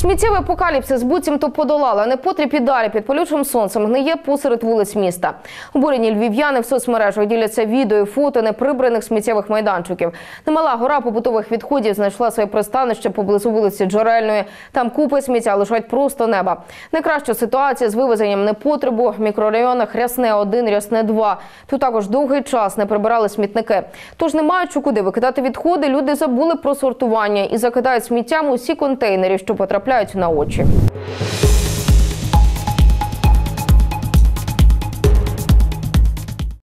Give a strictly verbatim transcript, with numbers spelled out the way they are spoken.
Сміттєвий апокаліпсис буцімто подолали. Непотріб і далі під палючим сонцем гниє посеред вулиць міста. Обурені львів'яни в соцмережах діляться відео і фото неприбраних сміттєвих майданчиків. Немала гора побутових відходів знайшла своє пристанище поблизу вулиці Джерельної. Там купи сміття лежать просто неба. Найкраща ситуація з вивезенням непотребу в мікрорайонах Рясне один, Рясне два. Тут також довгий час не прибирали смітники. Тож, не маючи куди викидати відходи, люди забули про сортування і закидають сміттям усі контейнери, що потрапляють на очі.